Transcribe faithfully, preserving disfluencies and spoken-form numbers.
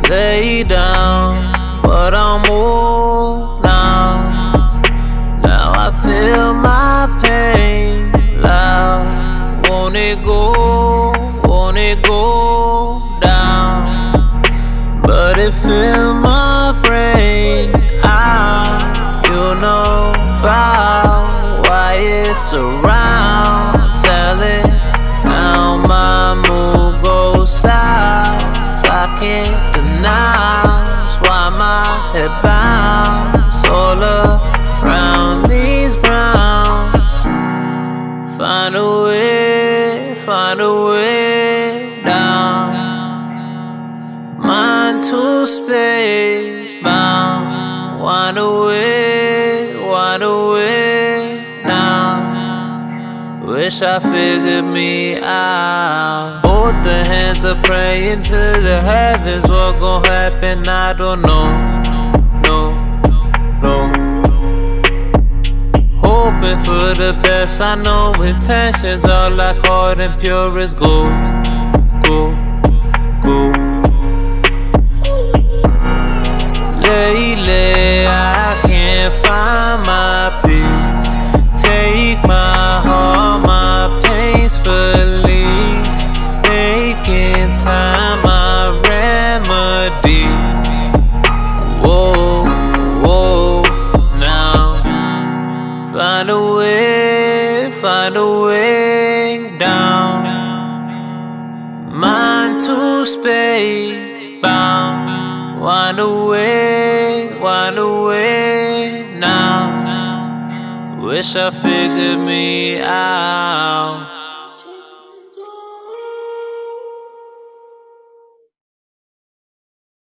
lay down, but I'm old now. Now I feel my pain loud. Won't it go, won't it go down? But it fill my brain out. You know about why it's around. Tell it how my mood goes south. I can't deny why my head bounce all around these grounds. Find a way, find a way down. Mind to space bound. Wind away, wind away now. Wish I figured me out. Both the hands are praying to the heavens. What gon' happen, I don't know. No, no. Hoping for the best, I know intentions are like hard and pure as gold. Go, go. Lately, I can't find my peace. Take my heart, my pains for leaves. Making time my remedy. Whoa, whoa, now. Find a way, find a way down. Mind to space bound. Wind away, wind away now. Wish I figured me out.